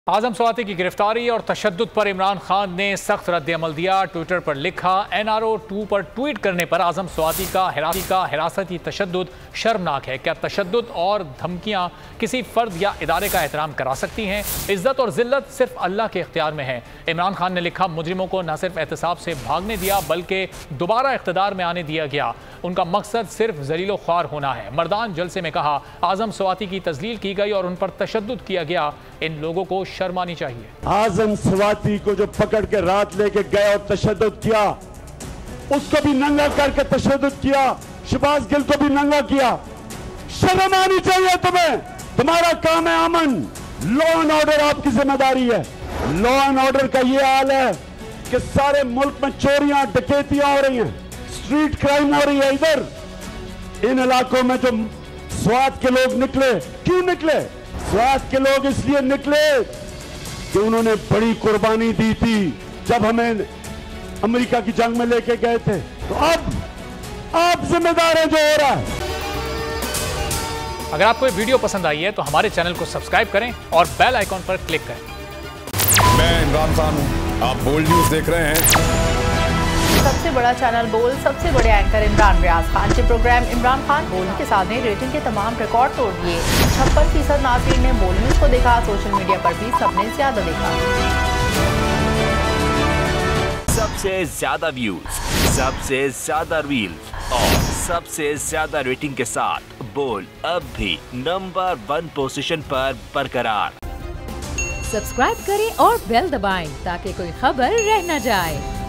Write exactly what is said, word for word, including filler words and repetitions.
आजम स्वाति की गिरफ्तारी और तशद्दुद पर इमरान खान ने सख्त रद्द-ए-अमल दिया। ट्विटर पर लिखा, एन आर ओ टू पर ट्वीट करने पर आजम स्वाति का हिरासती का हिरासती तशद्दुद शर्मनाक है। क्या तशद्दुद और धमकियां किसी फर्द या इदारे का एहतराम करा सकती हैं? इज्जत और जिल्लत सिर्फ अल्लाह के इख्तियार में है। इमरान खान ने लिखा, मुजरिमों को न सिर्फ एहतसाब से भागने दिया बल्कि दोबारा इख्तिदार में आने दिया गया। उनका मकसद सिर्फ जलीलो ख्वार होना है। मर्दान जलसे में कहा, आजम स्वाति की तजलील की गई और उन पर तशद्दुद किया गया। इन लोगों को शर्म आनी चाहिए। आजम स्वाति को जो पकड़ के रात लेके गए और तशद्दुद किया, उसको भी नंगा करके तशद्दुद किया, शहबाज गिल को भी नंगा किया। शर्म आनी चाहिए तुम्हें। तुम्हारा काम है अमन, लॉ एंड ऑर्डर आपकी जिम्मेदारी है। लॉ एंड ऑर्डर का ये हाल है कि सारे मुल्क में चोरियां डकैतियां हो रही हैं, स्ट्रीट क्राइम हो रही है। इधर इन इलाकों में जो स्वात के लोग निकले, क्यों निकले? स्वात के लोग इसलिए निकले कि उन्होंने बड़ी कुर्बानी दी थी जब हमें अमेरिका की जंग में लेके गए थे। तो अब आप जिम्मेदार हैं जो हो रहा है। अगर आपको ये वीडियो पसंद आई है तो हमारे चैनल को सब्सक्राइब करें और बेल आइकॉन पर क्लिक करें। मैं इमरान खान हूं, आप बोल्ड न्यूज देख रहे हैं। सबसे बड़ा चैनल बोल, सबसे बड़े एंकर इमरान रियाज खान के प्रोग्राम इमरान खान बोल के साथ ने रेटिंग के तमाम रिकॉर्ड तोड़ दिए। छप्पन फीसद नाज़रीन ने बोल न्यूज को देखा। सोशल मीडिया पर भी सबने ज्यादा देखा। सबसे ज्यादा व्यूज, सबसे ज्यादा रील्स और सबसे ज्यादा रेटिंग के साथ बोल अब भी नंबर वन पोजीशन पर बरकरार। सब्सक्राइब करें और बेल दबाएं ताकि कोई खबर रह न जाए।